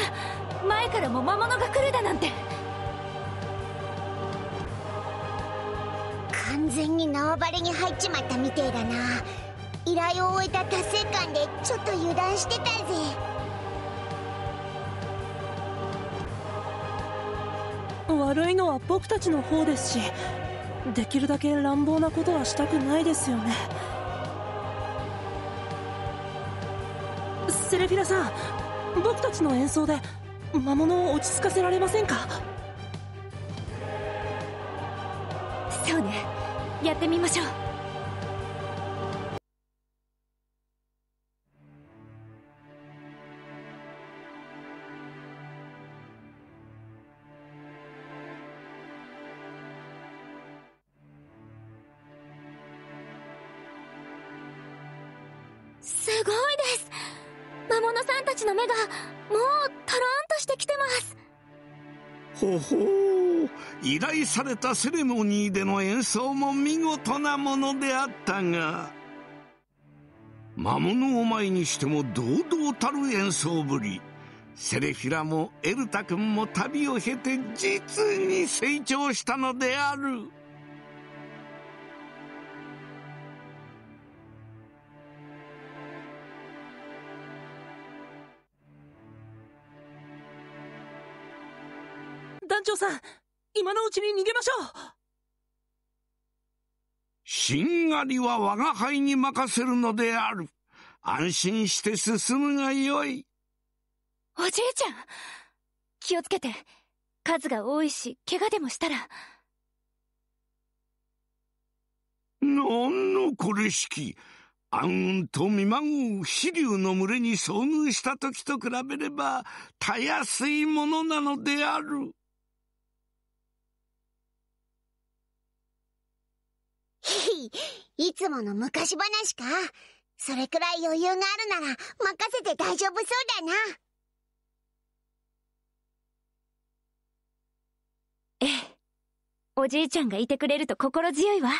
前からも魔物が来るだなんて。 完全に縄張りに入っちまったみてえだな。依頼を終えた達成感でちょっと油断してたぜ。 悪いのは僕たちの方ですし、できるだけ乱暴なことはしたくないですよね。セレフィラさん、僕たちの演奏で魔物を落ち着かせられませんか？ そうね、やってみましょう。すごいです。魔物さんたちの目がもうトロンとしてきてます。 ほほう、依頼されたセレモニーでの演奏も見事なものであったが、魔物を前にしても堂々たる演奏ぶり。セレフィラもエルタ君も旅を経て実に成長したのである。 団長さん、今のうちに逃げましょう。 しんがりは我が輩に任せるのである。安心して進むがよい。 おじいちゃん、気をつけて。数が多いし怪我でもしたら。 なんのこれしき。暗雲と見まぐう飛竜の群れに遭遇した時と比べればたやすいものなのである。 いつもの昔話か。それくらい余裕があるなら任せて大丈夫そうだな。 ええ、おじいちゃんがいてくれると心強いわ。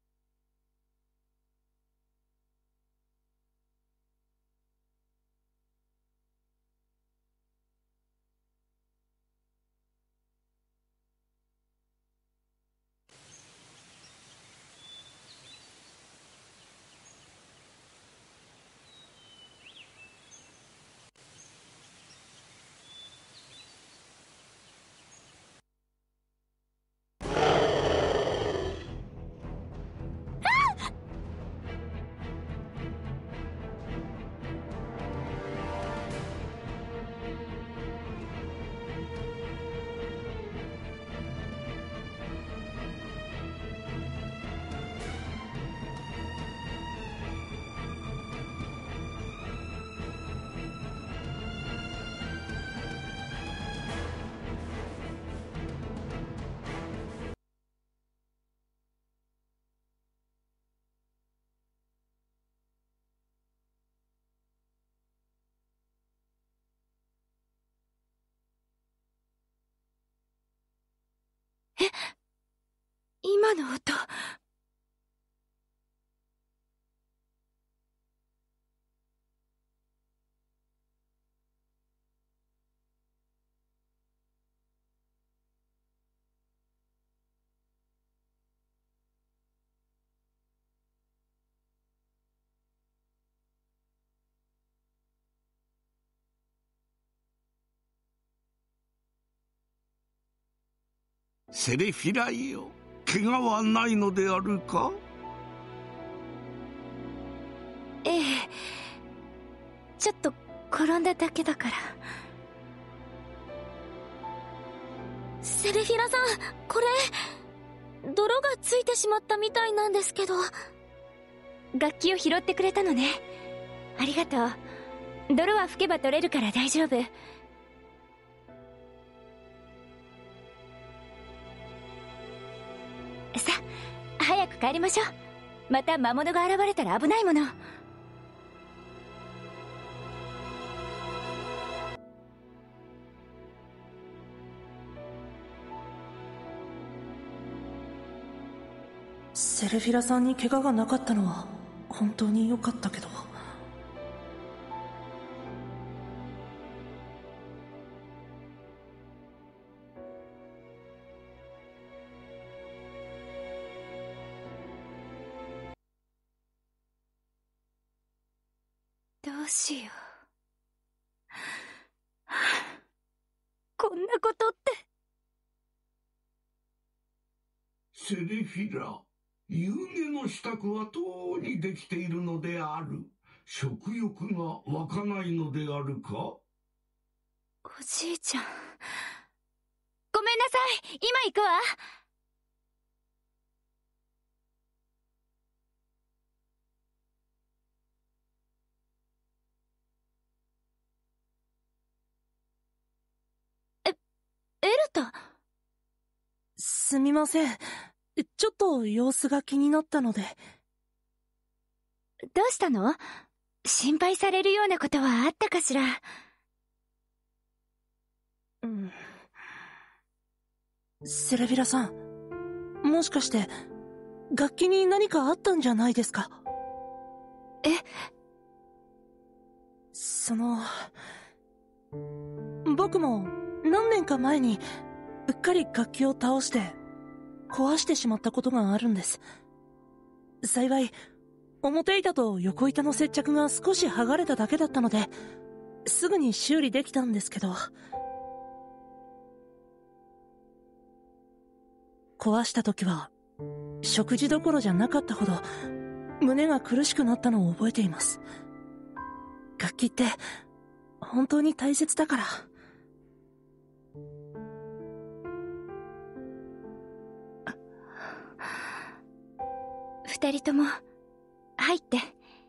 今の音。 セレフィラよ、怪我はないのであるか？ ええ、ちょっと転んだだけだから。セレフィラさん、これ泥がついてしまったみたいなんですけど。楽器を拾ってくれたのね。ありがとう。泥は拭けば取れるから大丈夫。さあ、早く帰りましょう。また魔物が現れたら危ないもの。 セレフィラさんに怪我がなかったのは本当に良かったけど。 うしよう。こんなことって。 セレフィラ、夕げの支度はとうにできているのである。食欲が湧かないのであるか？ おじいちゃん。ごめんなさい、今行くわ。エルタ。 すみません。ちょっと様子が気になったので。 どうしたの？心配されるようなことはあったかしら？ セレフィラさん、もしかして楽器に何かあったんじゃないですか？ え？ 僕も何年か前にうっかり楽器を倒して壊してしまったことがあるんです。幸い表板と横板の接着が少し剥がれただけだったのですぐに修理できたんですけど、壊した時は食事どころじゃなかったほど胸が苦しくなったのを覚えています。楽器って本当に大切だから。 二人とも入って。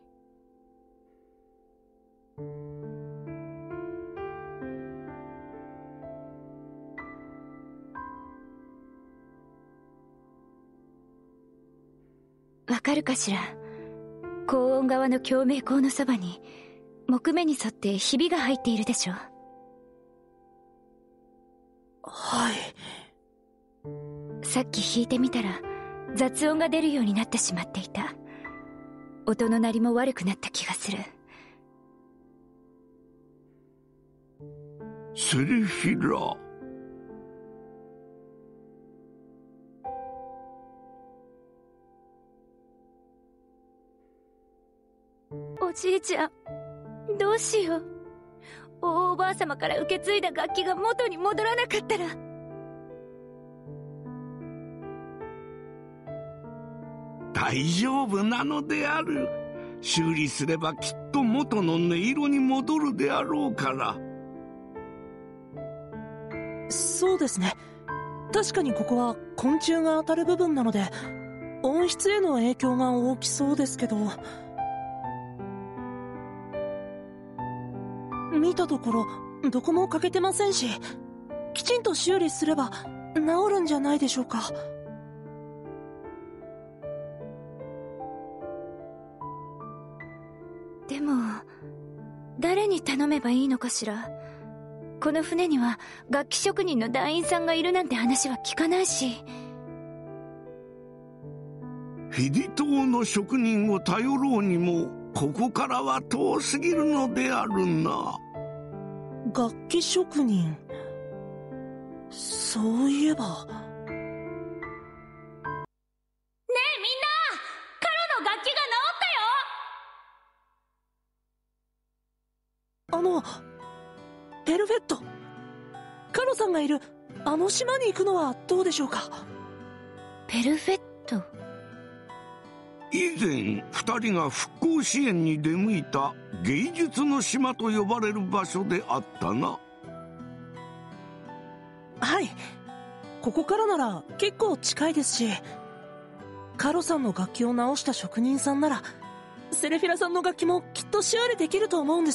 わかるかしら？高温側の共鳴口のそばに木目に沿ってひびが入っているでしょ？ はい。 さっき弾いてみたら雑音が出るようになってしまっていた。音の鳴りも悪くなった気がする。 セレフィラ。 おじいちゃん、どうしよう。大おばあ様から受け継いだ楽器が元に戻らなかったら。 大丈夫なのである。修理すればきっと元の音色に戻るであろうから。 そうですね。確かにここは昆虫が当たる部分なので音質への影響が大きそうですけど、見たところどこも欠けてませんし、きちんと修理すれば治るんじゃないでしょうか。 でも誰に頼めばいいのかしら。この船には楽器職人の団員さんがいるなんて話は聞かないし。 フィディ島の職人を頼ろうにもここからは遠すぎるのであるな。 楽器職人、そういえば。ねえみんな、 カロの楽器が治ったよ。 ペルフェット、カロさんがいるあの島に行くのはどうでしょうか？ ペルフェット。 以前二人が復興支援に出向いた芸術の島と呼ばれる場所であったな。 はい、ここからなら結構近いですし、カロさんの楽器を直した職人さんならセレフィラさんの楽器もきっと修理できると思うんです。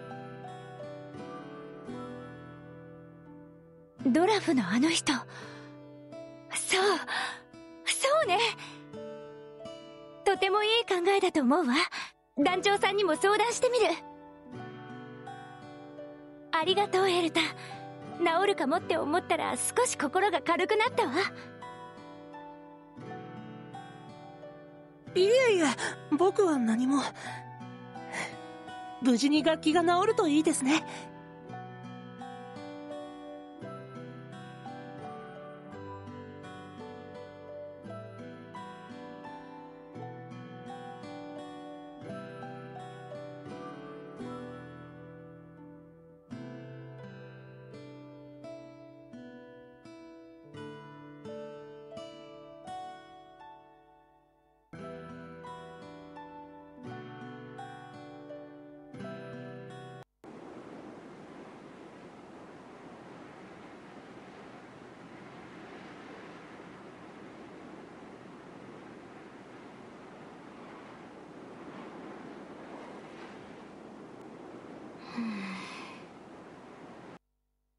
ドラフのあの人。そうね。とてもいい考えだと思うわ。団長さんにも相談してみる。ありがとうエルタ。治るかもって思ったら少し心が軽くなったわ。 いえいえ、僕は何も。無事に楽器が治るといいですね。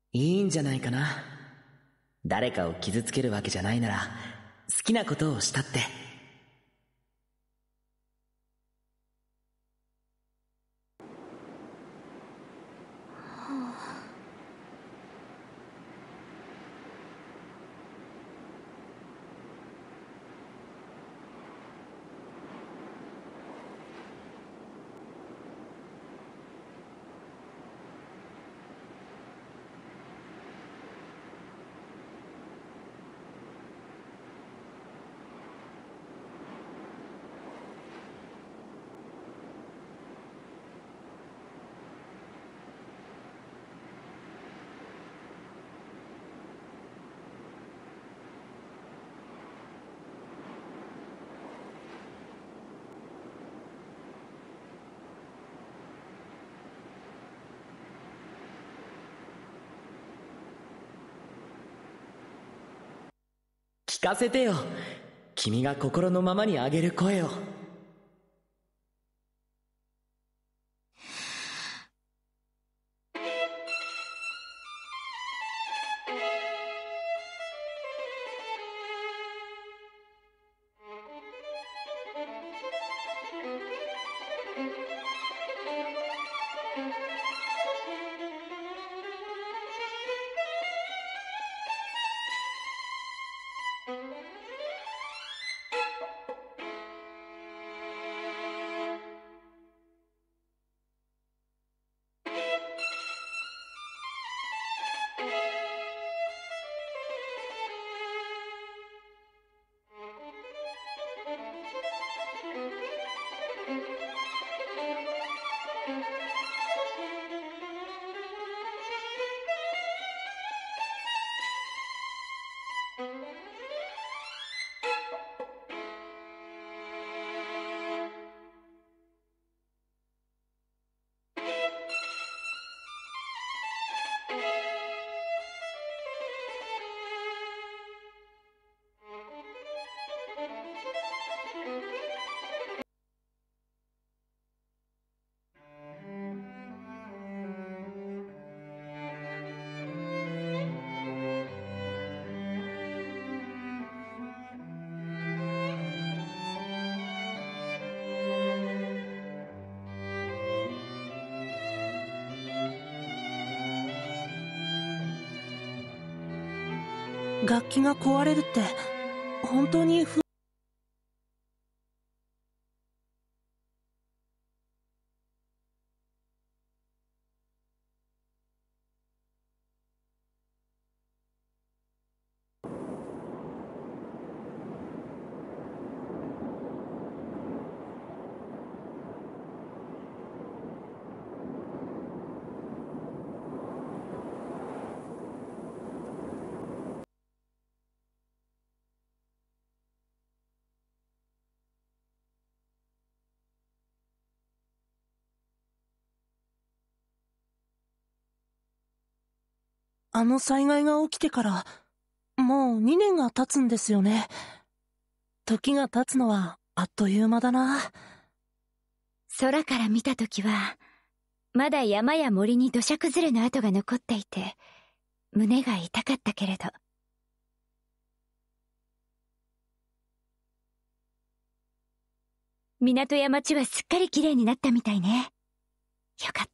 いいんじゃないかな。誰かを傷つけるわけじゃないなら、好きなことをしたって。聞かせてよ。君が心のままにあげる声を。 楽器が壊れるって本当にあの災害が起きてからもう2年が経つんですよね。時が経つのはあっという間だな。 空から見たときはまだ山や森に土砂崩れの跡が残っていて胸が痛かったけれど、港や町はすっかりきれいになったみたいね。よかった。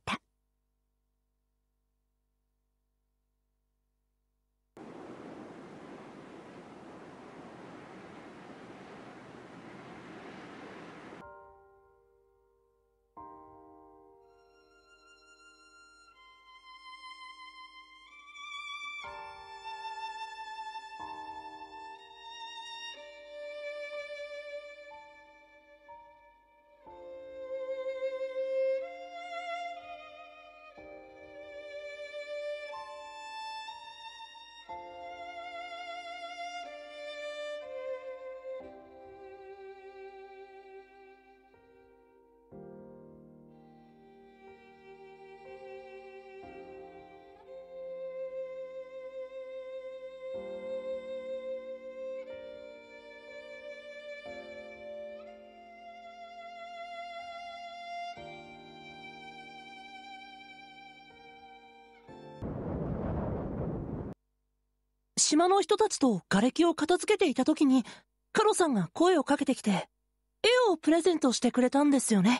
島の人たちと瓦礫を片付けていた時に、カロさんが声をかけてきて、絵をプレゼントしてくれたんですよね。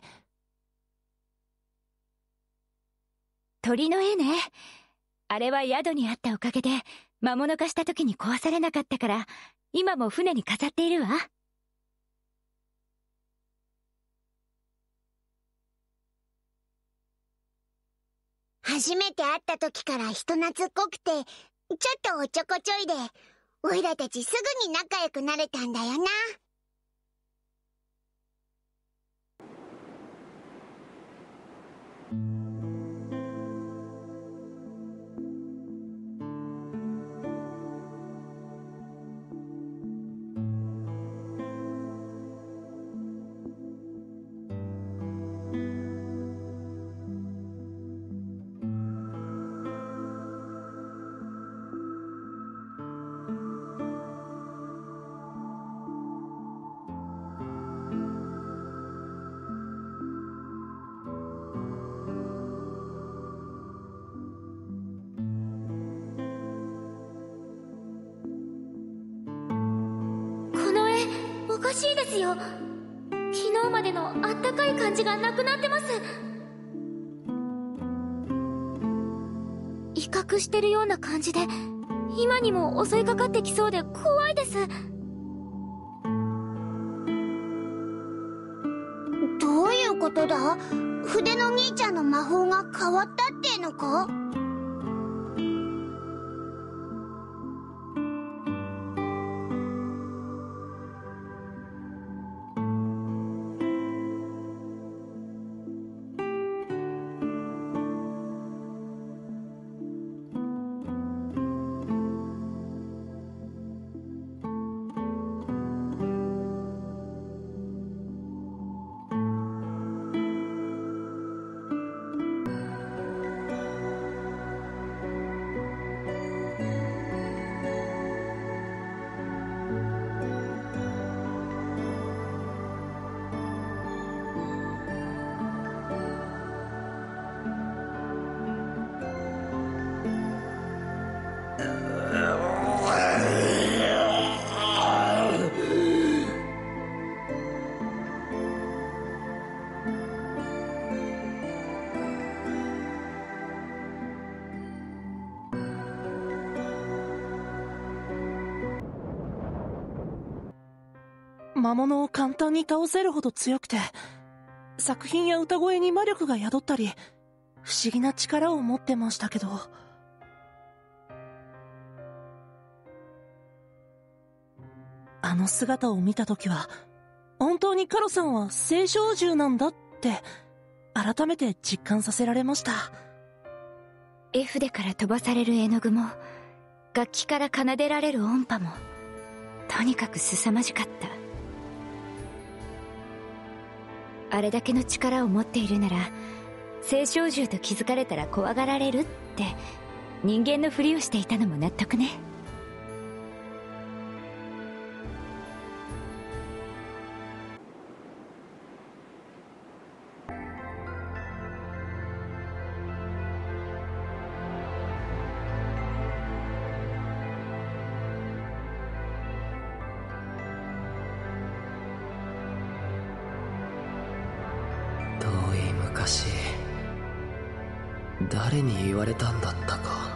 鳥の絵ね。あれは宿にあったおかげで魔物化した時に壊されなかったから、今も船に飾っているわ。 初めて会った時から人懐っこくて、ちょっとおちょこちょいで、おいらたちすぐに仲良くなれたんだよな。 おかしいですよ。昨日までのあったかい感じがなくなってます。威嚇してるような感じで、今にも襲いかかってきそうで怖いです。 どういうことだ？筆の兄ちゃんの魔法が変わったってのか？ 魔物を簡単に倒せるほど強くて、作品や歌声に魔力が宿ったり、不思議な力を持ってましたけど、あの姿を見たときは、本当にカロさんは聖少獣なんだって改めて実感させられました。 絵筆から飛ばされる絵の具も、楽器から奏でられる音波も、とにかく凄まじかった。あれだけの力を持っているなら、聖少獣と気づかれたら怖がられるって人間のふりをしていたのも納得ね。 昔、誰に言われたんだったか。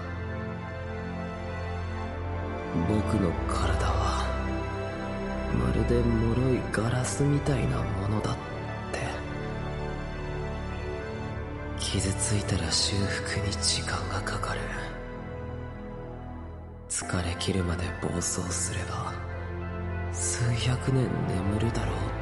僕の体はまるで脆いガラスみたいなものだって。傷ついたら修復に時間がかかる。疲れ切るまで暴走すれば数百年眠るだろうって。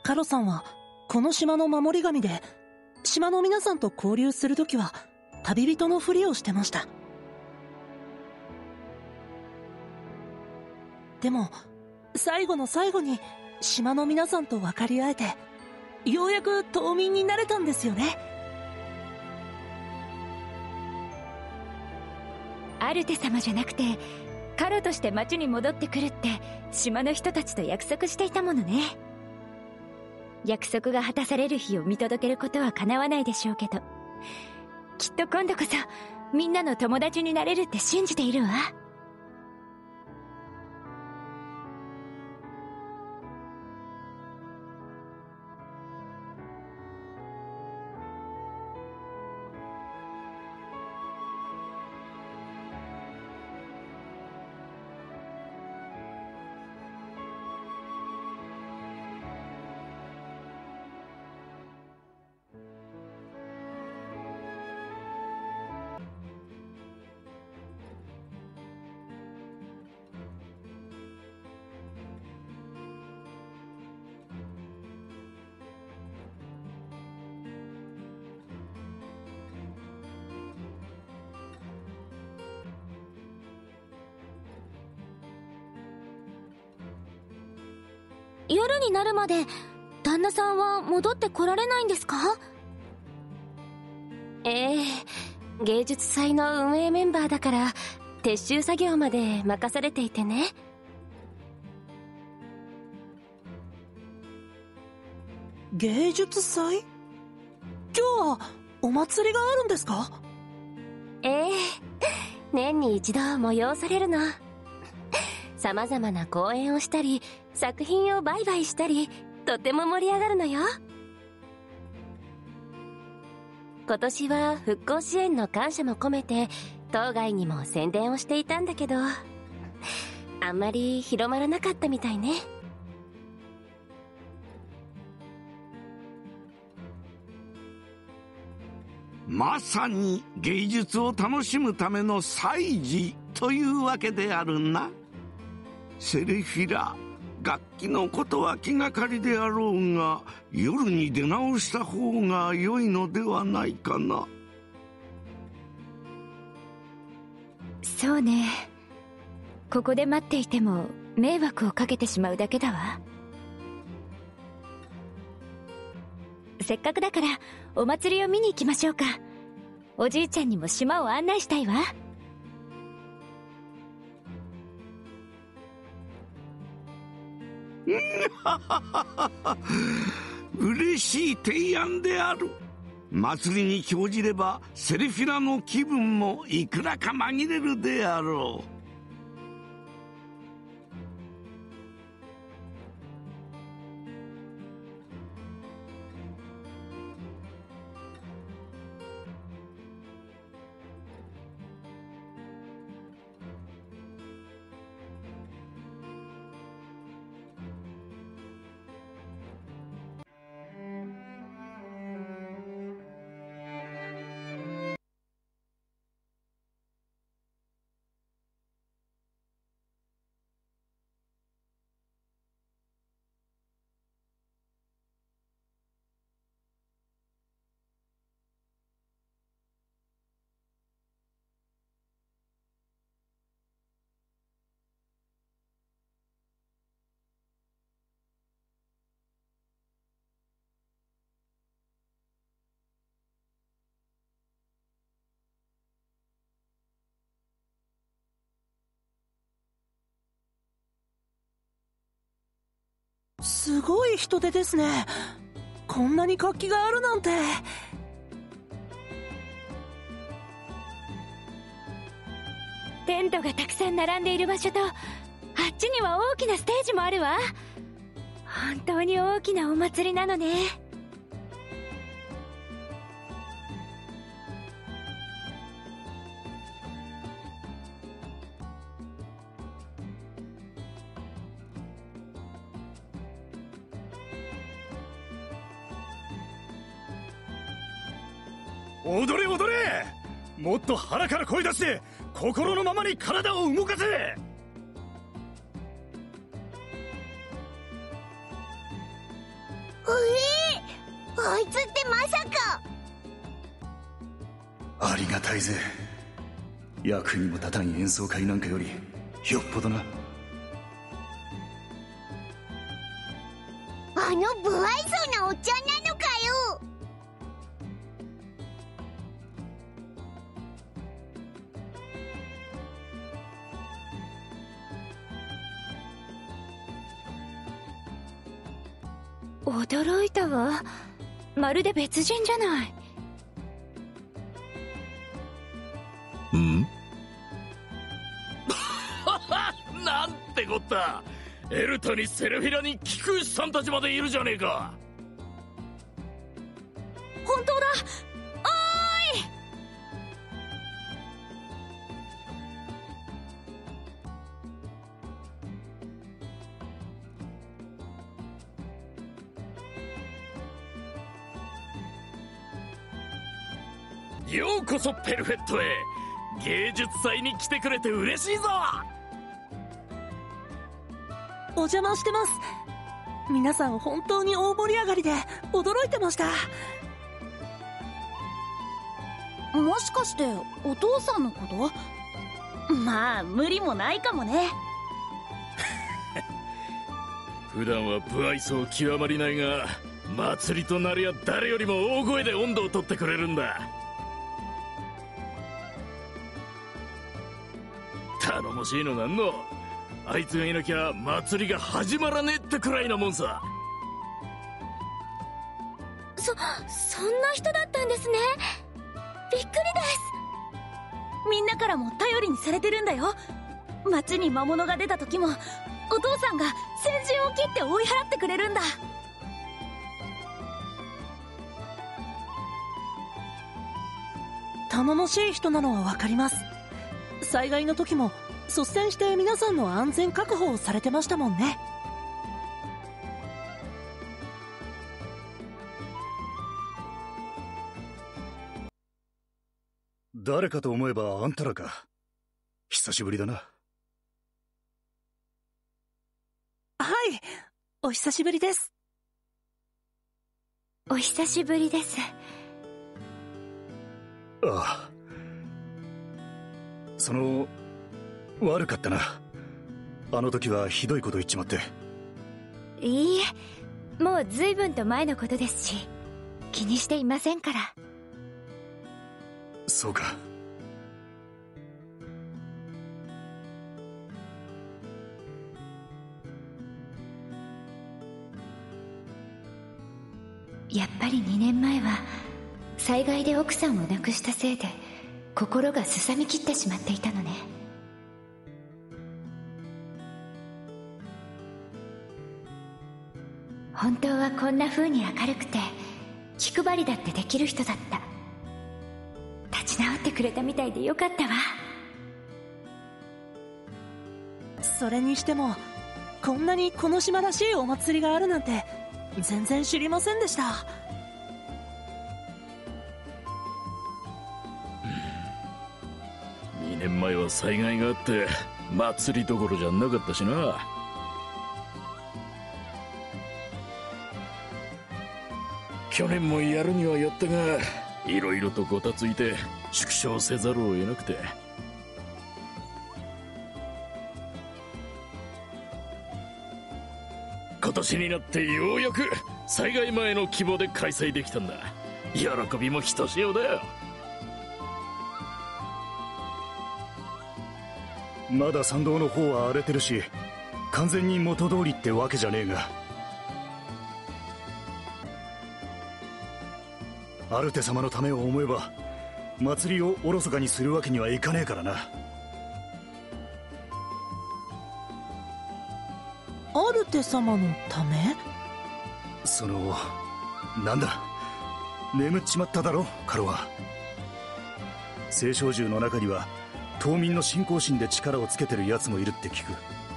カロさんはこの島の守り神で、島の皆さんと交流するときは旅人のふりをしてました。でも最後の最後に島の皆さんと分かり合えて、ようやく島民になれたんですよね。 アルテ様じゃなくてカロとして町に戻ってくるって島の人たちと約束していたものね。約束が果たされる日を見届けることは叶わないでしょうけど、きっと今度こそみんなの友達になれるって信じているわ。 夜になるまで旦那さんは戻ってこられないんですか？ 芸術祭の運営メンバーだから撤収作業まで任されていてね。 芸術祭？今日はお祭りがあるんですか？ 年に一度催されるの。様々な公演をしたり作品を売買したり、とても盛り上がるのよ。今年は復興支援の感謝も込めて当該にも宣伝をしていたんだけど、あんまり広まらなかったみたいね。 まさに芸術を楽しむための祭事というわけであるな。セレフィラ、楽器のことは気がかりであろうが、夜に出直した方が良いのではないかな。 そうね。ここで待っていても迷惑をかけてしまうだけだわ。せっかくだからお祭りを見に行きましょうか。おじいちゃんにも島を案内したいわ。 嬉しい提案である。祭りに興じればセレフィラの気分もいくらか紛れるであろう。すごい人手ですね。こんなに活気があるなんて。 テントがたくさん並んでいる場所と、あっちには大きなステージもあるわ。本当に大きなお祭りなのね。 踊れ踊れ、もっと腹から声出して心のままに体を動かせ。 うあいつってまさか。 ありがたいぜ。役にも立たん演奏会なんかよりよっぽどな。 あの不愛想なおっちゃんなのかよ。 驚いたわ。まるで別人じゃない。 んなんてこった。エルタにセルフィラに菊石さんたちまでいるじゃねえか。 本当だ。 ようこそペルフェットへ。芸術祭に来てくれて嬉しいぞ。 お邪魔してます。皆さん本当に大盛り上がりで驚いてました。 もしかしてお父さんのこと？まあ無理もないかもね。 普段は不愛想極まりないが、祭りとなりゃ誰よりも大声で温度を取ってくれるんだ。頼もしいのなんの。あいつがいなきゃ祭りが始まらねえってくらいなもんさ。 そんな人だったんですね。びっくりです。みんなからも頼りにされてるんだよ。町に魔物が出た時もお父さんが先陣を切って追い払ってくれるんだ。 頼もしい人なのはわかります。災害の時も率先して皆さんの安全確保をされてましたもんね。 誰かと思えばあんたらか。久しぶりだな。 はい、お久しぶりです。 お久しぶりです。 ああ、悪かったな。あの時はひどいこと言っちまって。 いいえ、もう随分と前のことですし、気にしていませんから。 そうか。 やっぱり2年前は災害で奥さんを亡くしたせいで心がすさみきってしまっていたのね。本当はこんな風に明るくて気配りだってできる人だった。立ち直ってくれたみたいでよかったわ。 それにしてもこんなにこの島らしいお祭りがあるなんて全然知りませんでした。 2年前は災害があって祭りどころじゃなかったしな。去年もやるにはやったが、いろいろとごたついて縮小せざるを得なくて。今年になってようやく災害前の規模で開催できたんだ。喜びもひとしおだよ。 まだ参道の方は荒れてるし、完全に元通りってわけじゃねえが、アルテ様のためを思えば祭りをおろそかにするわけにはいかねえからな。 アルテ様のため？ なんだ、眠っちまっただろカロは。青少獣の中には島民の信仰心で力をつけてる奴もいるって聞く。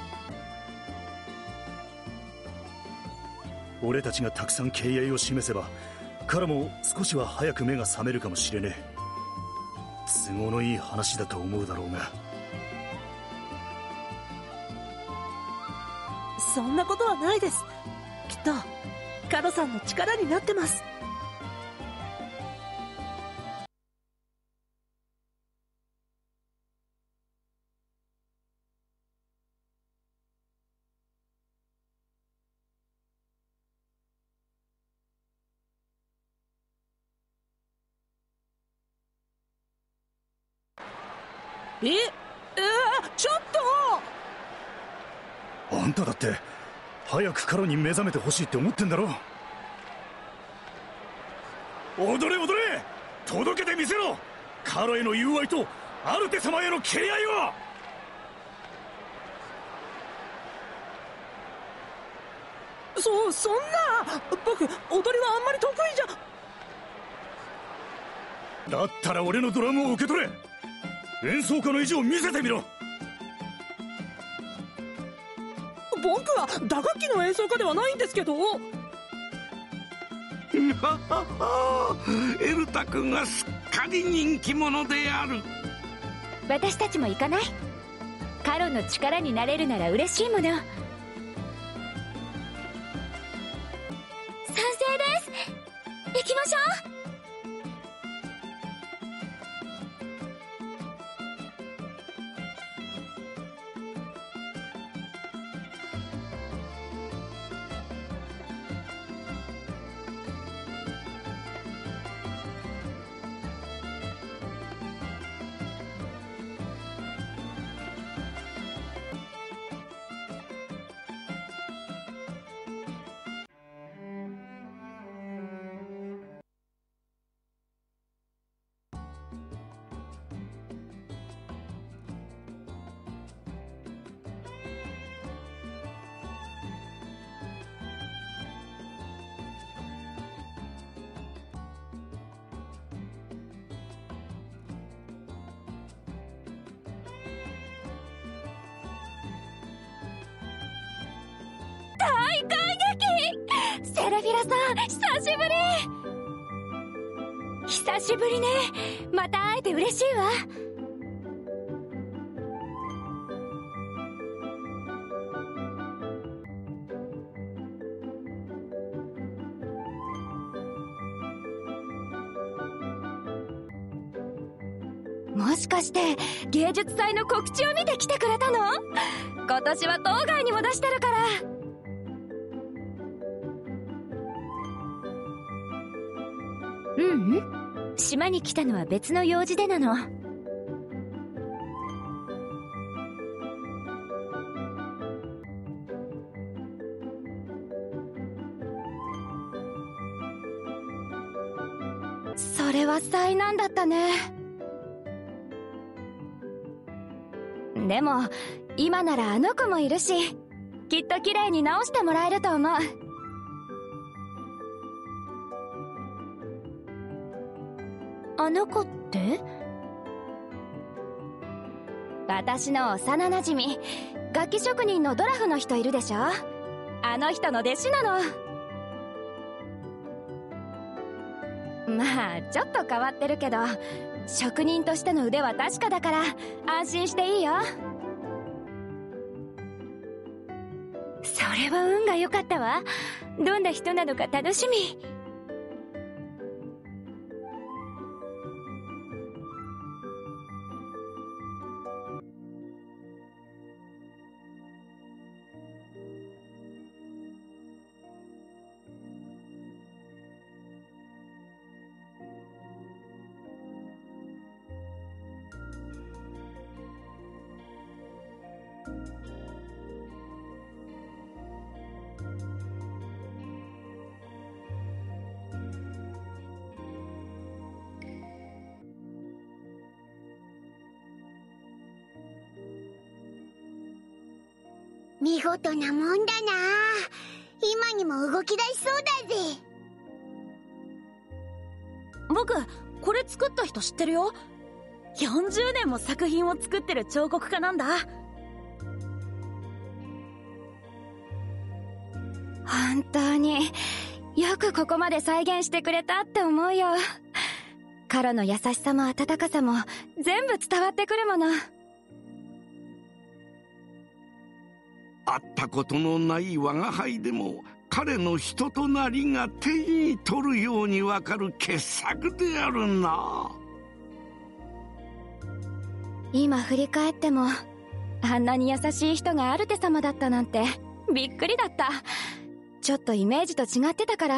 俺たちがたくさん敬愛を示せば彼も少しは早く目が覚めるかもしれねえ。都合のいい話だと思うだろうが。 そんなことはないです。きっとカロさんの力になってます。 ちょっとあんただって早くカロに目覚めてほしいって思ってんだろ。踊れ踊れ、届けてみせろ、カロへの友愛とアルテ様への敬愛を。 そんな、僕踊りはあんまり得意じゃ。 だったら俺のドラムを受け取れ。演奏家の意地を見せてみろ。 僕は打楽器の演奏家ではないんですけど。 エルタ君がすっかり人気者である。 私たちも行かない？カロの力になれるなら嬉しいもの。賛成です。行きましょう。大感激！セラフィラさん、久しぶり！久しぶりね。また会えて嬉しいわ。もしかして芸術祭の告知を見て来てくれたの？今年は当該にも出してるから。島に来たのは別の用事でなの。それは災難だったね。でも今ならあの子もいるし、きっと綺麗に直してもらえると思う。あの子って？私の幼なじみ、楽器職人のドラフの人いるでしょ？あの人の弟子なの。まあちょっと変わってるけど、職人としての腕は確かだから安心していいよ。それは運が良かったわ。どんな人なのか楽しみ。 見事なもんだな。今にも動き出しそうだぜ。 僕、これ作った人知ってるよ。40年も作品を作ってる彫刻家なんだ。本当によくここまで再現してくれたって思うよ。カロの優しさも温かさも全部伝わってくるもの。 会ったことのない我が輩でも彼の人となりが手に取るようにわかる傑作であるな。 今振り返ってもあんなに優しい人がアルテ様だったなんてびっくりだった。ちょっとイメージと違ってたから。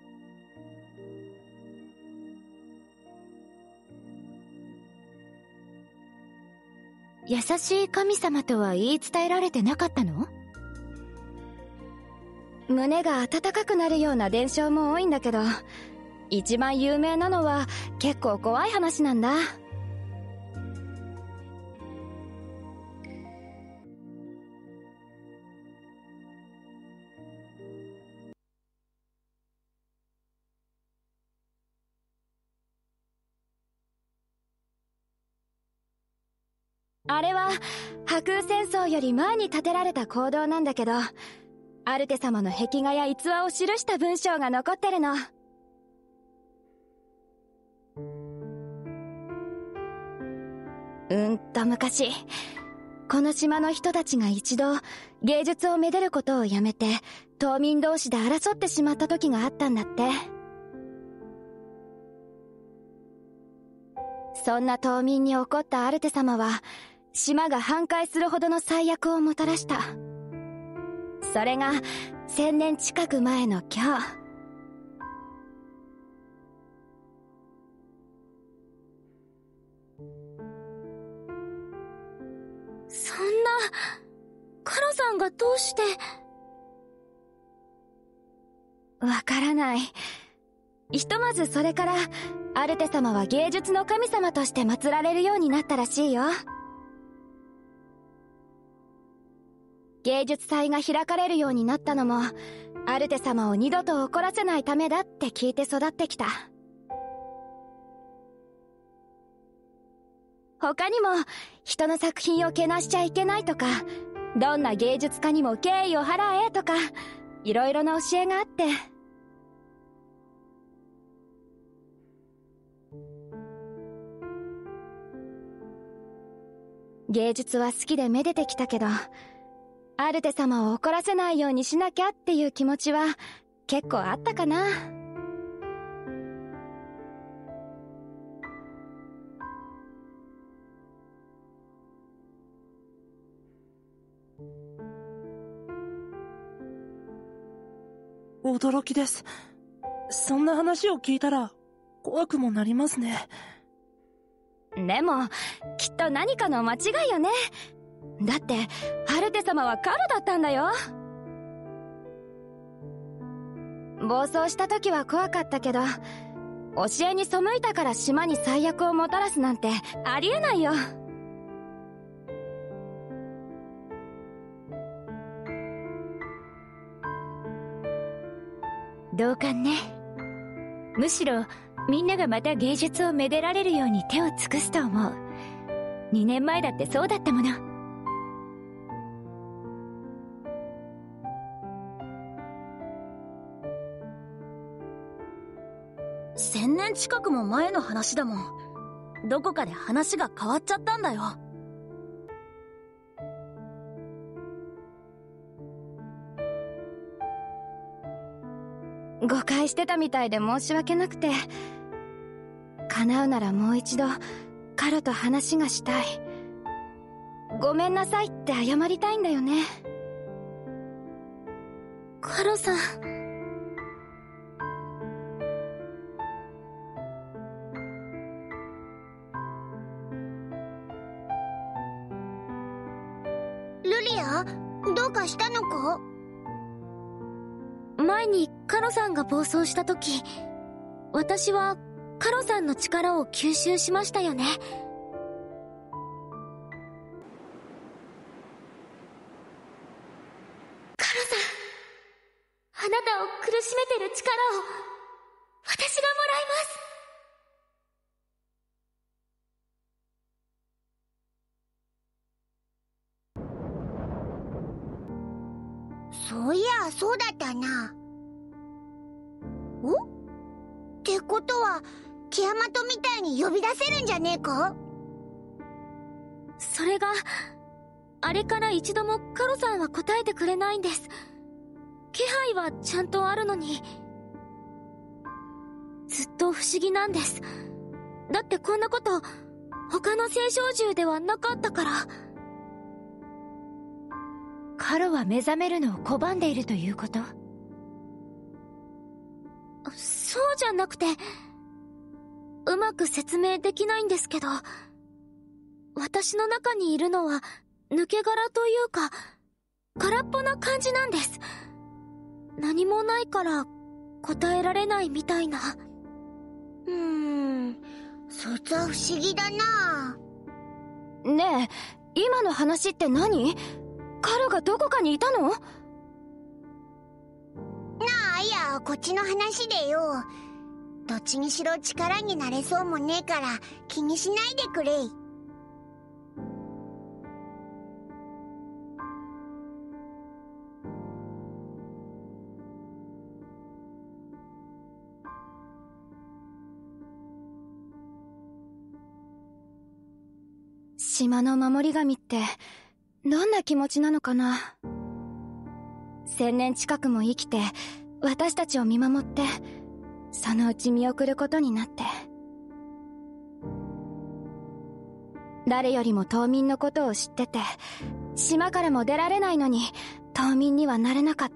優しい神様とは言い伝えられてなかったの？胸が温かくなるような伝承も多いんだけど、一番有名なのは結構怖い話なんだ。あれは破空戦争より前に建てられた坑道なんだけど、アルテ様の壁画や逸話を記した文章が残ってるの。昔、この島の人たちが一度芸術をめでることをやめて島民同士で争ってしまった時があったんだって。そんな島民に怒ったアルテ様は島が半壊するほどの災厄をもたらした。それが1000年近く前の今日。そんな、カロさんがどうして。わからない。ひとまずそれからアルテ様は芸術の神様として祀られるようになったらしいよ。芸術祭が開かれるようになったのもアルテ様を二度と怒らせないためだって聞いて育ってきた。他にも人の作品をけなしちゃいけないとか、どんな芸術家にも敬意を払えとか、いろいろな教えがあって。芸術は好きでめでてきたけど、アルテ様を怒らせないようにしなきゃっていう気持ちは結構あったかな。 驚きです。そんな話を聞いたら怖くもなりますね。 でもきっと何かの間違いよね。だってアルテ様はカロだったんだよ。暴走した時は怖かったけど、教えに背いたから島に災厄をもたらすなんてありえないよ。 同感ね。むしろみんながまた芸術をめでられるように手を尽くすと思う。2年前だってそうだったもの。 1000年近くも前の話だもん。どこかで話が変わっちゃったんだよ。誤解してたみたいで申し訳なくて、叶うならもう一度カロと話がしたい。ごめんなさいって謝りたいんだよね。カロさん。 ルリア、どうかしたのか？ 前にカロさんが暴走した時、私はカロさんの力を吸収しましたよね。カロさん、あなたを苦しめてる力を私がもらいます。 そういや、そうだったな。ってことは、ティアマトみたいに呼び出せるんじゃねえか？ それが、あれから一度もカロさんは答えてくれないんです。 気配はちゃんとあるのに、ずっと不思議なんです。だってこんなこと他の青少獣ではなかったから。 カロは目覚めるのを拒んでいるということ？ そうじゃなくて、うまく説明できないんですけど、私の中にいるのは抜け殻というか空っぽな感じなんです。何もないから答えられないみたいな。 そいつは不思議だな。 ねえ、今の話って何？カロがどこかにいたの？ なあ、いや、こっちの話でよ。どっちにしろ力になれそうもねえから気にしないでくれ。 島の守り神ってどんな気持ちなのかな。1000年近くも生きて私たちを見守って、そのうち見送ることになって、誰よりも島民のことを知ってて、島からも出られないのに島民にはなれなかった。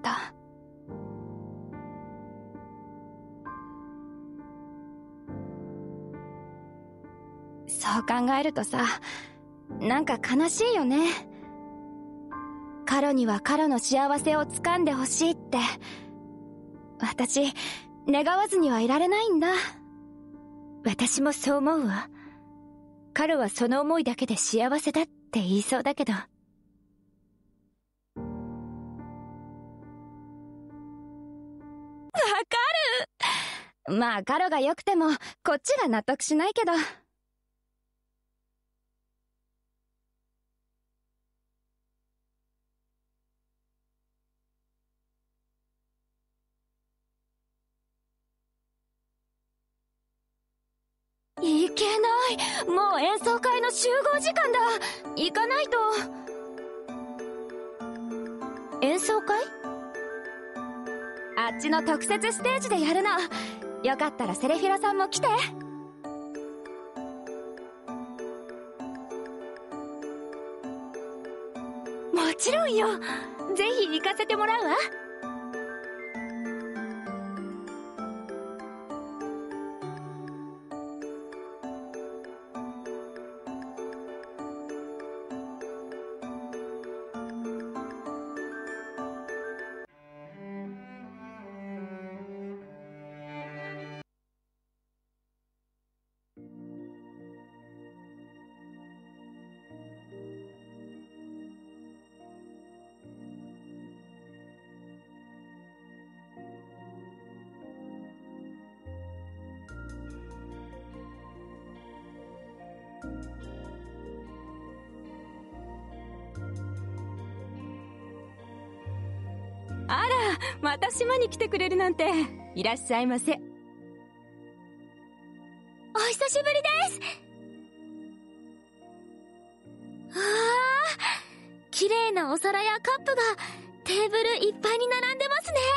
そう考えるとさ、なんか悲しいよね。カロにはカロの幸せを掴んでほしいって、私、願わずにはいられないんだ。 私もそう思うわ。カロはその思いだけで幸せだって言いそうだけど。 わかる。まあカロが良くてもこっちが納得しないけど。いけない。もう演奏会の集合時間だ。行かないと。 演奏会？ あっちの特設ステージでやるの。よかったらセレフィラさんも来て。 もちろんよ。ぜひ行かせてもらうわ。 あら、また島に来てくれるなんて。いらっしゃいませ。 お久しぶりです。わあ、綺麗なお皿やカップがテーブルいっぱいに並んでますね。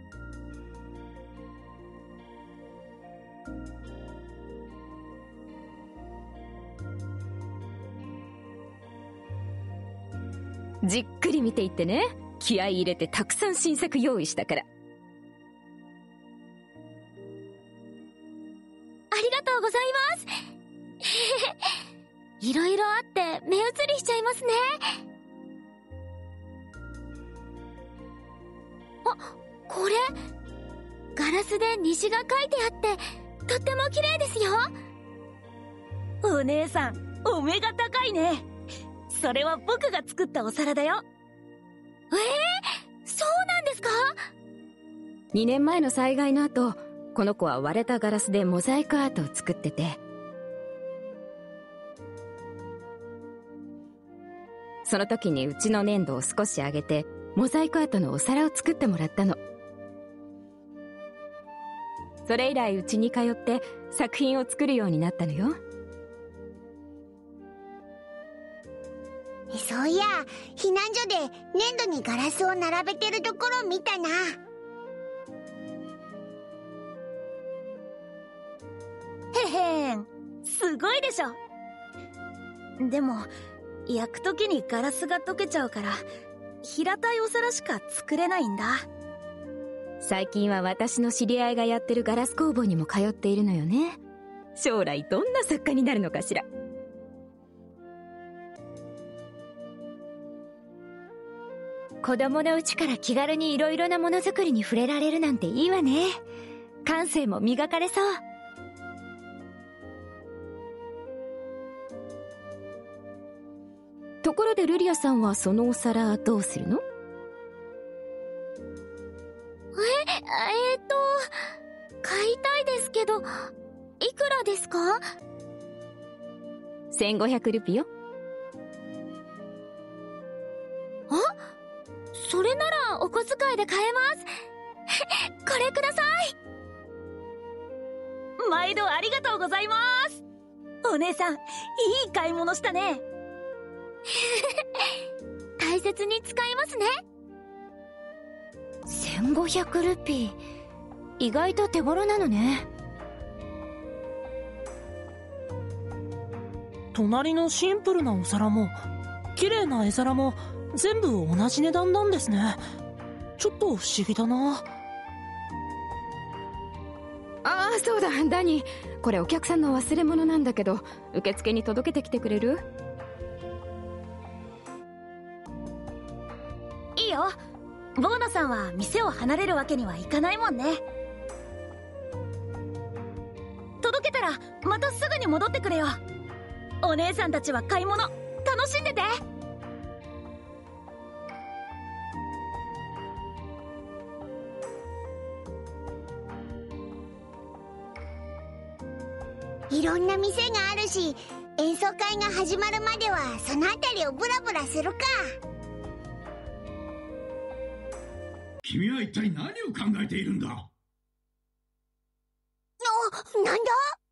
じっくり見ていってね。気合い入れてたくさん新作用意したから。 ありがとうございます。いろいろあって目移りしちゃいますね。あ、これガラスで虹が描いてあってとっても綺麗ですよ。 お姉さん、お目が高いね。それは僕が作ったお皿だよ。 そうなんですか ？2年前の災害の後、この子は割れたガラスでモザイクアートを作ってて、その時にうちの粘土を少し上げてモザイクアートのお皿を作ってもらったの。それ以来うちに通って作品を作るようになったのよ。 そういや、避難所で粘土にガラスを並べてるところ見たな。 へへん、すごいでしょ。でも焼く時にガラスが溶けちゃうから平たいお皿しか作れないんだ。 最近は私の知り合いがやってるガラス工房にも通っているのよね。将来どんな作家になるのかしら。子供のうちから気軽にいろいろなものづくりに触れられるなんていいわね。感性も磨かれそう。ところでルリアさんはそのお皿どうするの？ 買いたいですけど、いくらですか ？1500ルピよ。 あ、それならお小遣いで買えます。これください。 毎度ありがとうございます。お姉さん、いい買い物したね。 大切に使いますね。 1500ルピー、意外と手頃なのね。 隣のシンプルなお皿も綺麗な絵皿も全部同じ値段なんですね。ちょっと不思議だな。 ああ、そうだ、ダニー、これお客さんの忘れ物なんだけど、受付に届けてきてくれる？ いいよ。ボーナさんは店を離れるわけにはいかないもんね。届けたらまたすぐに戻ってくれよ。お姉さんたちは買い物楽しんでて。 いろんな店があるし、演奏会が始まるまではその辺りをブラブラするか。 君は一体何を考えているんだ？ なんだ？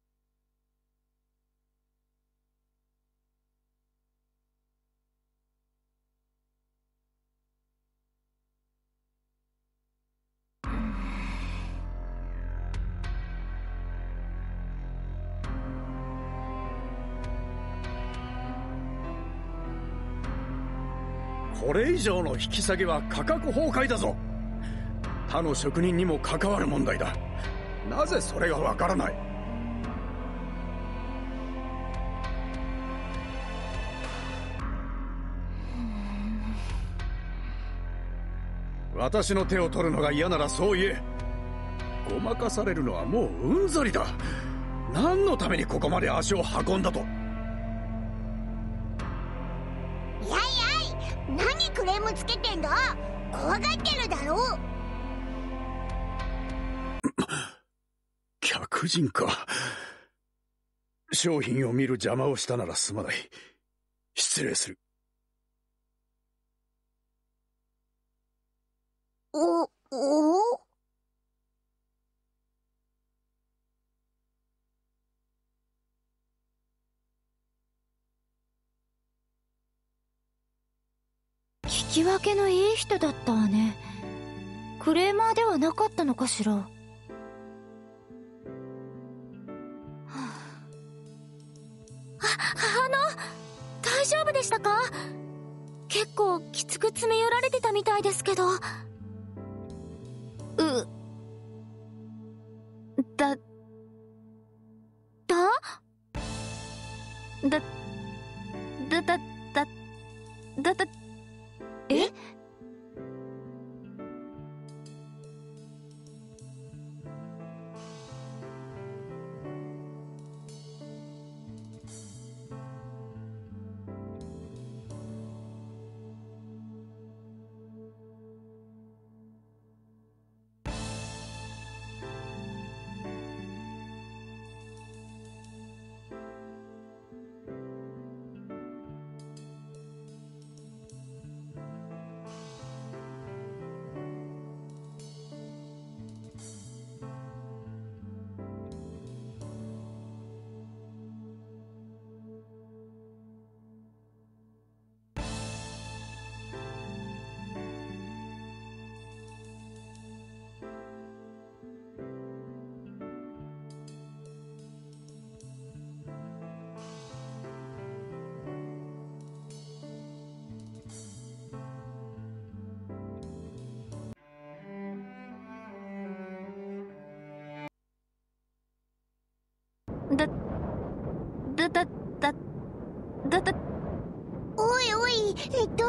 これ以上の引き下げは価格崩壊だぞ。他の職人にも関わる問題だ。なぜそれがわからない？私の手を取るのが嫌ならそう言え。ごまかされるのはもううんざりだ。何のためにここまで足を運んだと？ やいやい、何クレームつけてんだ？怖がってるだろ。 客人か。商品を見る邪魔をしたならすまない。失礼する。 お聞き分けのいい人だったわね。クレーマーではなかったのかしら。 大丈夫でしたか？結構きつく詰め寄られてたみたいですけど。 え？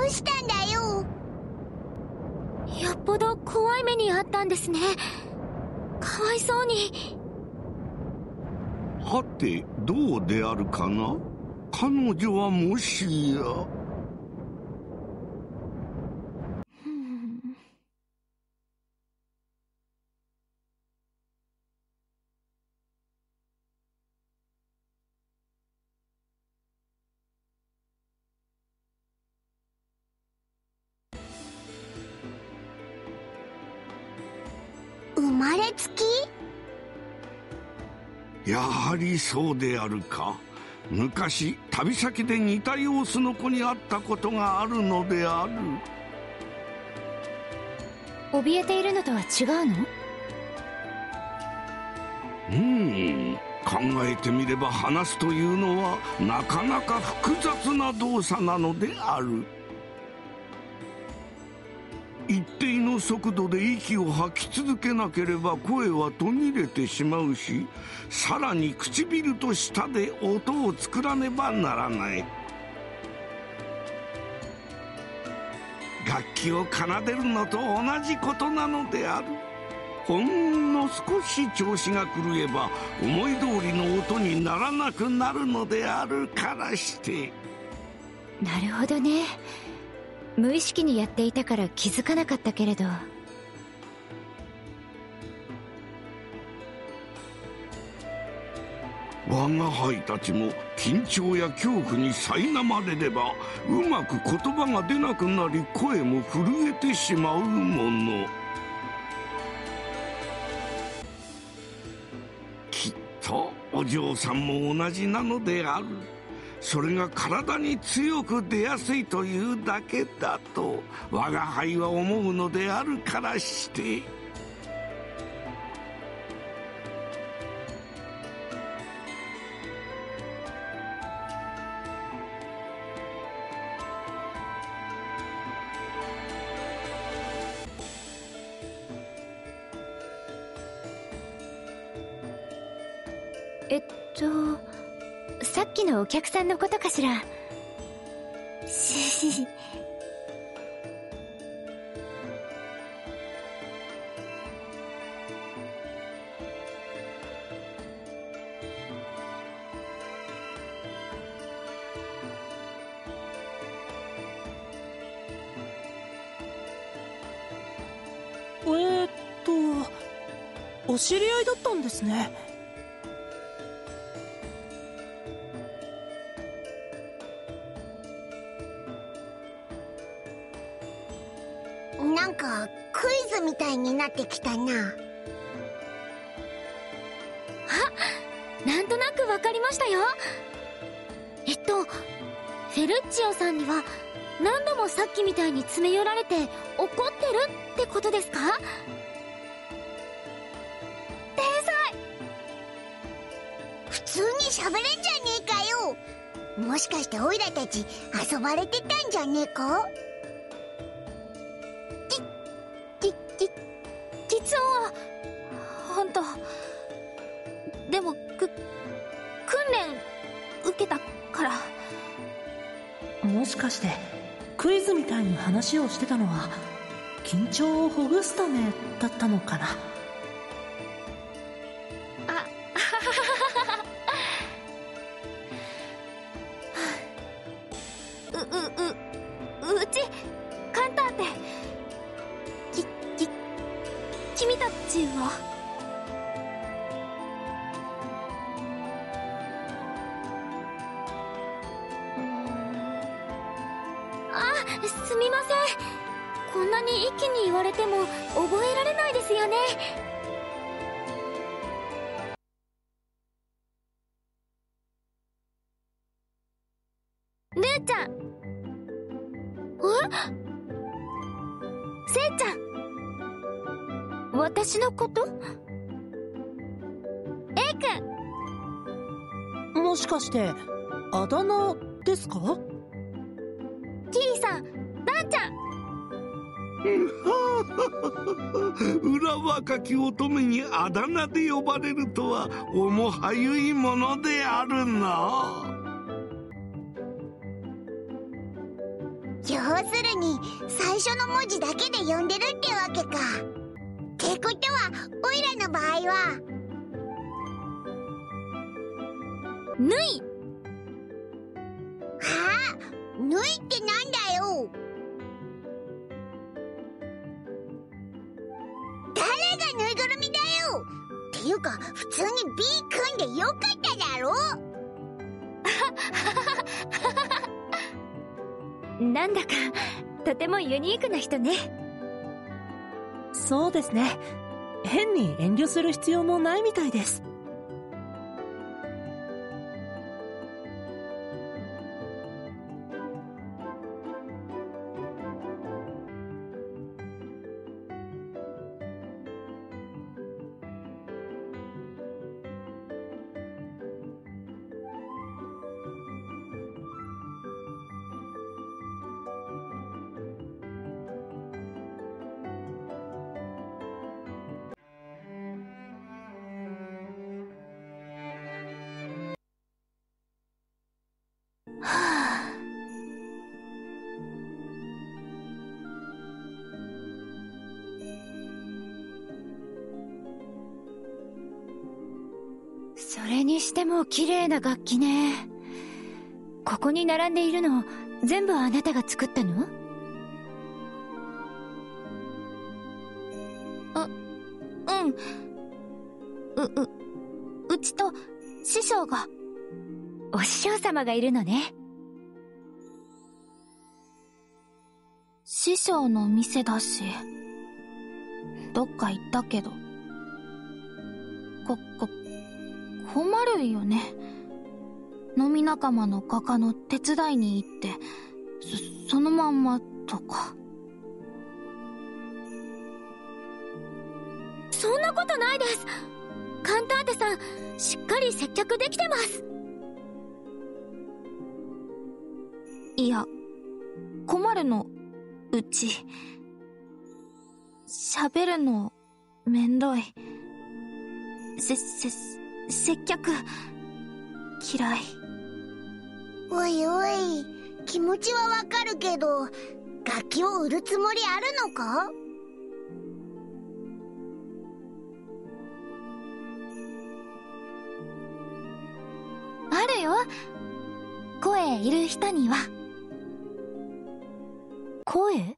うしたんだよ。 よっぽど怖い目にあったんですね。かわいそうに。 はてどうであるかな。彼女はもしや。 生まれつき？ やはりそうであるか。昔旅先で似た様子の子に会ったことがあるのである。 怯えているのとは違うの？ 考えてみれば話すというのはなかなか複雑な動作なのである。一定の速度で息を吐き続けなければ声は途切れてしまうし、さらに唇と舌で音を作らねばならない。楽器を奏でるのと同じことなのである。ほんの少し調子が狂えば思い通りの音にならなくなるのであるからして。 なるほどね。無意識にやっていたから気づかなかったけれど。 我が輩たちも緊張や恐怖に苛まれればうまく言葉が出なくなり声も震えてしまうもの。きっとお嬢さんも同じなのである。それが体に強く出やすいというだけだと我が輩は思うのであるからして。 さっきのお客さんのことかしら。 お知り合いだったんですね。 なんかクイズみたいになってきたな。 なんとなくわかりましたよ。フェルッチオさんには何度もさっきみたいに詰め寄られて怒ってるってことですか？天才！ 普通に喋れんじゃねえかよ。もしかしてオイラたち遊ばれてたんじゃねえか？ 実は本当でも訓練受けたから。 もしかしてクイズみたいに話をしてたのは緊張をほぐすためだったのかな。 うちカンターテ君たちは？すみません。こんなに一気に言われても覚えられないですよね。ルーちゃん。せいちゃん。私のこと？エイ君。 もしかしてあだ名ですか？ キリさん、ダンちゃん。 裏若き乙女にあだ名で呼ばれるとは面はゆいものであるな。 よ要するに最初の文字だけで呼んでるってわけか。ってことはオイラの場合はぬい。 はあ、ぬいってなんだよ。誰がぬいぐるみだよ。っていうか普通に B 組んでよかっただろ。 なんだかとてもユニークな人ね。 そうですね。変に遠慮する必要もないみたいです。 それにしても綺麗な楽器ね。ここに並んでいるの全部あなたが作ったの？ うちと師匠が。 お師匠様がいるのね。 師匠の店だし、どっか行ったけど。困るよね。飲み仲間の画家の手伝いに行って、そのまんまとか。 そんなことないです。カンターテさん、しっかり接客できてます。 いや、困るの、うち。喋るの、めんどい。接客、嫌い。 おいおい、気持ちはわかるけど、楽器を売るつもりあるのか？ あるよ。声いる人には。 声？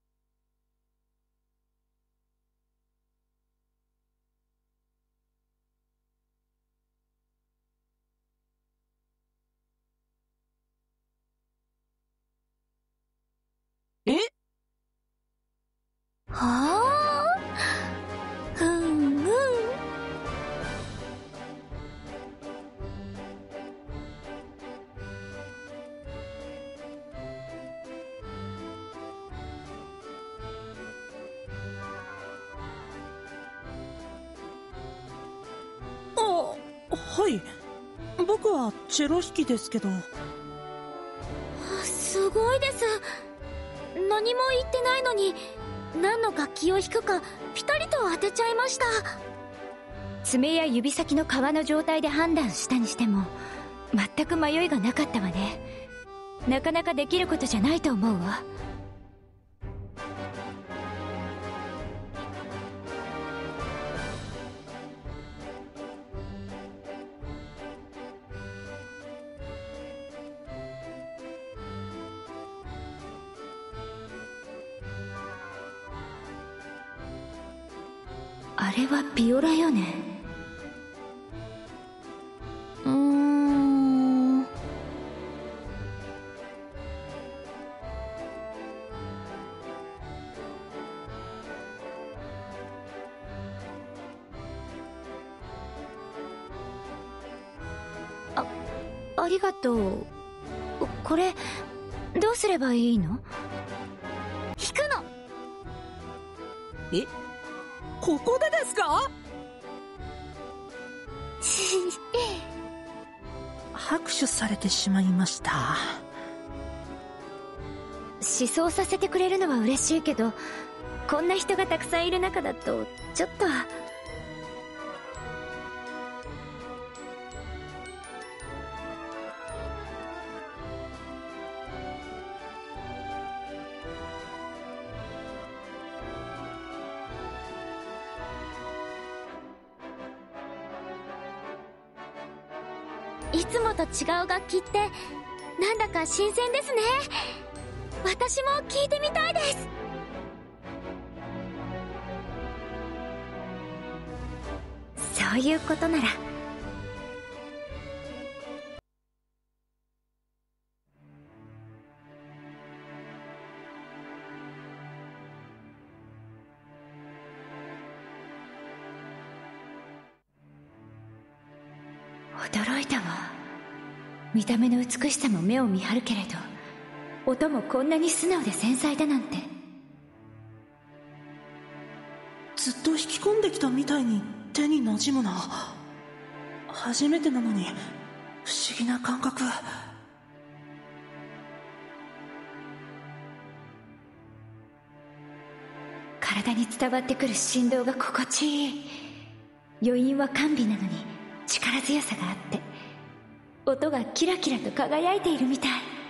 え？ はあ？ はい。僕はチェロ弾きですけど。 すごいです。何も言ってないのに、何の楽器を弾くかピタリと当てちゃいました。 爪や指先の皮の状態で判断したにしても全く迷いがなかったわね。なかなかできることじゃないと思うわ。あれはビオラよね。ありがとう。これどうすればいいの？ 弾くの。 え？ここでですか？拍手されてしまいました。 思想させてくれるのは嬉しいけど、こんな人がたくさんいる中だとちょっと。 いつもと違う楽器ってなんだか新鮮ですね。私も聞いてみたいです。そういうことなら。驚いたわ。見た目の美しさも目を見張るけれど、音もこんなに素直で繊細だなんて。 ずっと引き込んできたみたいに手に馴染むな。初めてなのに不思議な感覚。 体に伝わってくる振動が心地いい。余韻は甘美なのに力強さがあって、音がキラキラと輝いているみたい。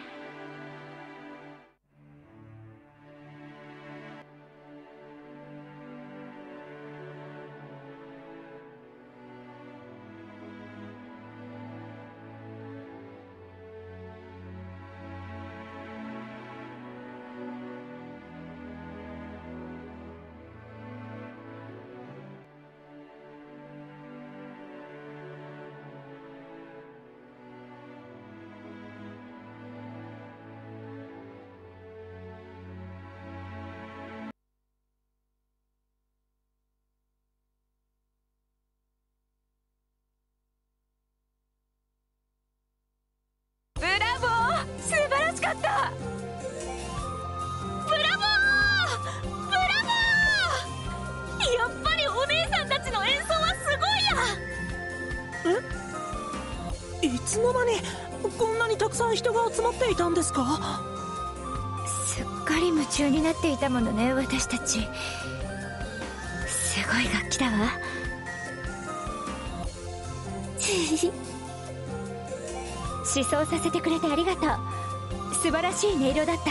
素晴らしかった。ブラボー、ブラボー。やっぱりお姉さんたちの演奏はすごいや。 え？いつの間にこんなにたくさん人が集まっていたんですか？ すっかり夢中になっていたものね、私たち。すごい楽器だわ。思想させてくれてありがとう。素晴らしい音色だった。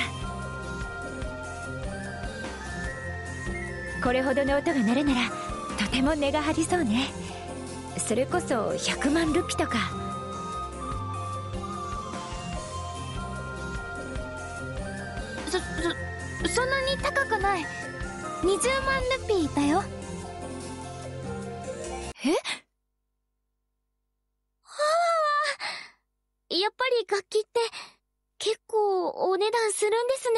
これほどの音が鳴るならとても値が張りそうね。それこそ100万ルピとか。 そんなに高くない。20万ルピーだよ。え？やっぱり楽器って結構お値段するん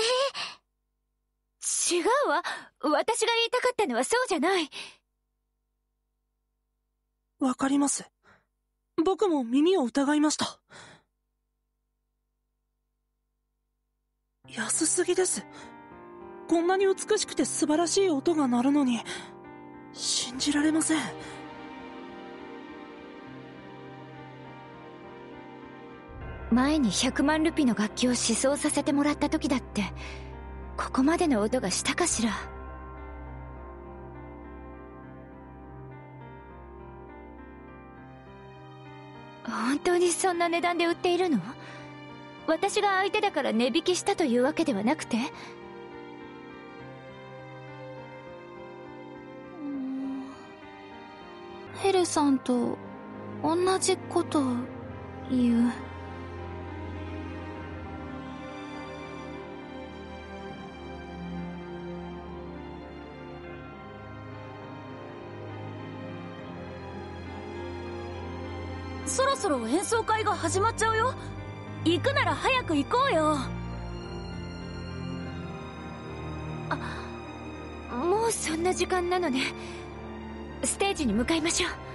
ですね。 違うわ。私が言いたかったのはそうじゃない。 わかります。僕も耳を疑いました。安すぎです。こんなに美しくて素晴らしい音が鳴るのに信じられません。 前に100万ルピの楽器を試奏させてもらった時だってここまでの音がしたかしら。本当にそんな値段で売っているの？私が相手だから値引きしたというわけではなくて？ ヘルさんと同じこと言う。 そろそろ演奏会が始まっちゃうよ。行くなら早く行こうよ。 もうそんな時間なのね。ステージに向かいましょう。